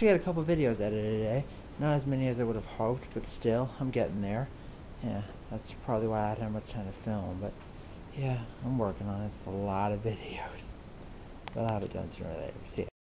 Actually got a couple videos edited today. Not as many as I would have hoped, but still, I'm getting there. Yeah, that's probably why I hadn't had much time to film, but yeah, I'm working on it. It's a lot of videos. But I'll have it done sooner or later. See ya.